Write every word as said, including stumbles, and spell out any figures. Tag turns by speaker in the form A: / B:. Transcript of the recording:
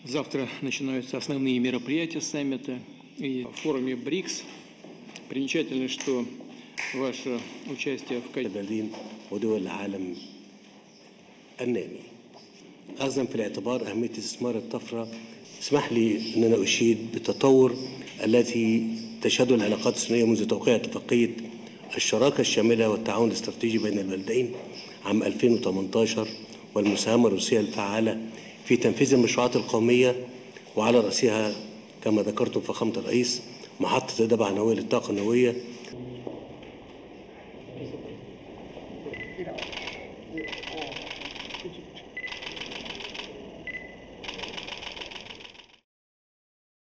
A: Завтра начинаются основные мероприятия саммита и в форуме БРИКС. Примечательно, что ваше участие в
B: البلدين ودول العالم النامي. أخذا في الاعتبار أهمية استثمار الطفرة، اسمح لي أن أنا أشيد بالتطور التي تشهده العلاقات الثنائية منذ توقيع اتفاقية الشراكة الشاملة والتعاون الاستراتيجي بين البلدين عام ألفين وثمانية عشر والمساهمة الروسية الفعالة في تنفيذ المشروعات القومية، وعلى رأسها كما ذكرتم فخامة الرئيس محطة الدبعة النووية للطاقة النووية